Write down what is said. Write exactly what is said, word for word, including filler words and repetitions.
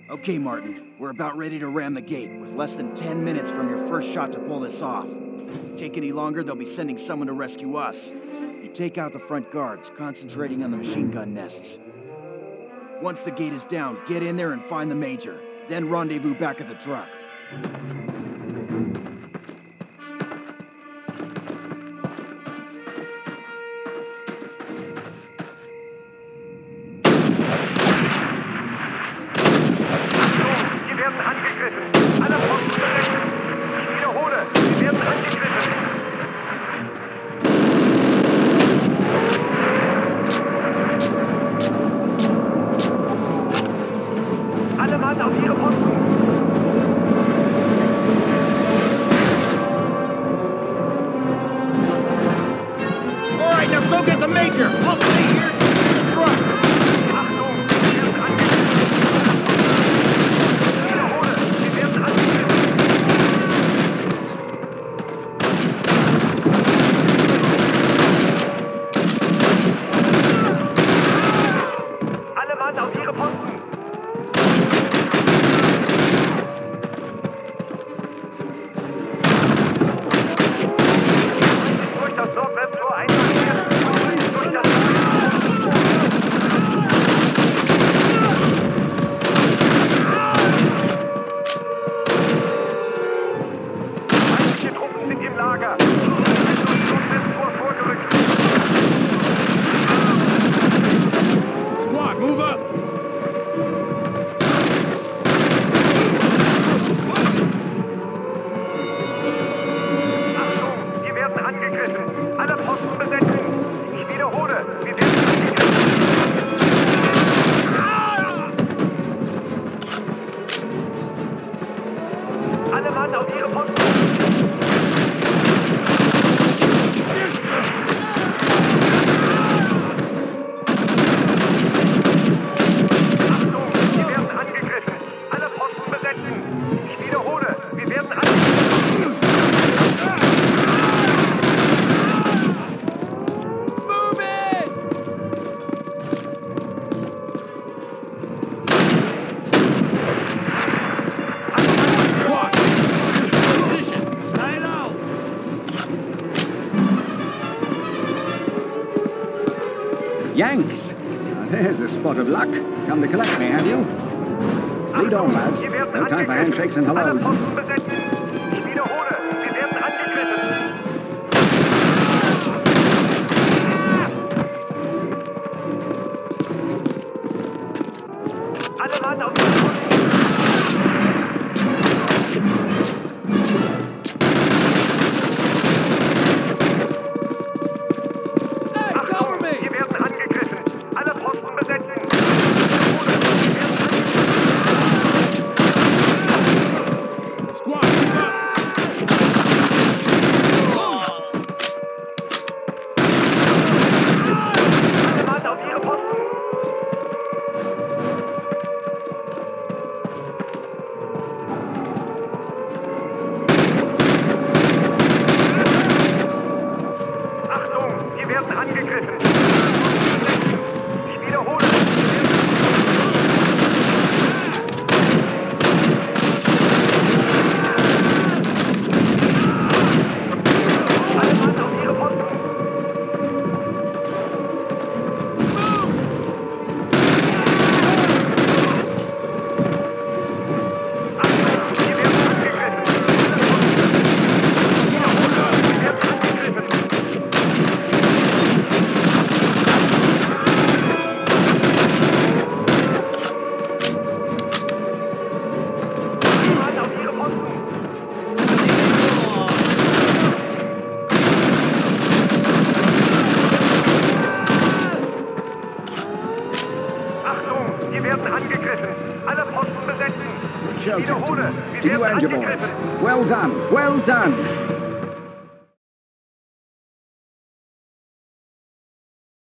Okay, Martin. We're about ready to ram the gate, with less than ten minutes from your first shot to pull this off. Take any longer, they'll be sending someone to rescue us. You take out the front guards, concentrating on the machine gun nests. Once the gate is down, get in there and find the Major. Then rendezvous back at the truck. Yanks! Now there's a spot of luck. Come to collect me, have you? Lead on, lads. No time for handshakes and hellos. Well done, well done.